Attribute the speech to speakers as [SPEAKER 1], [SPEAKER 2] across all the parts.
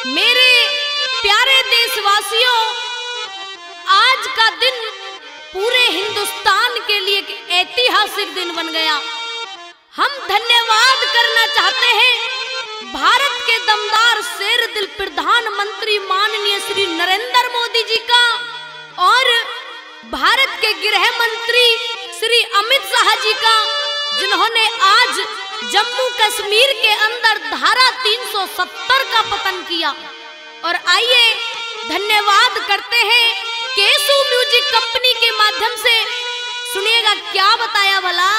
[SPEAKER 1] मेरे प्यारे देशवासियों, आज का दिन पूरे हिंदुस्तान के लिए एक ऐतिहासिक दिन बन गया। हम धन्यवाद करना चाहते हैं भारत के दमदार शेर दिल प्रधानमंत्री माननीय श्री नरेंद्र मोदी जी का और भारत के गृह मंत्री श्री अमित शाह जी का, जिन्होंने आज जम्मू कश्मीर के अंदर धारा 370 का पतन किया। और आइए धन्यवाद करते हैं केसु म्यूजिक कंपनी के माध्यम से। सुनिएगा क्या बताया भला।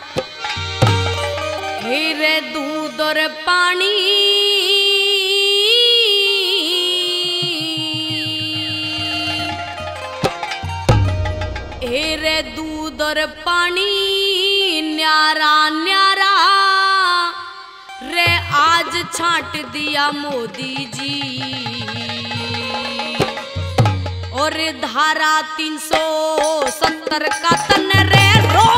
[SPEAKER 1] हे रे दूध और पानी, हे रे दूध और पानी न्यारा न्यारा रे आज छांट दिया मोदी जी। और धारा 370 का तन रे रो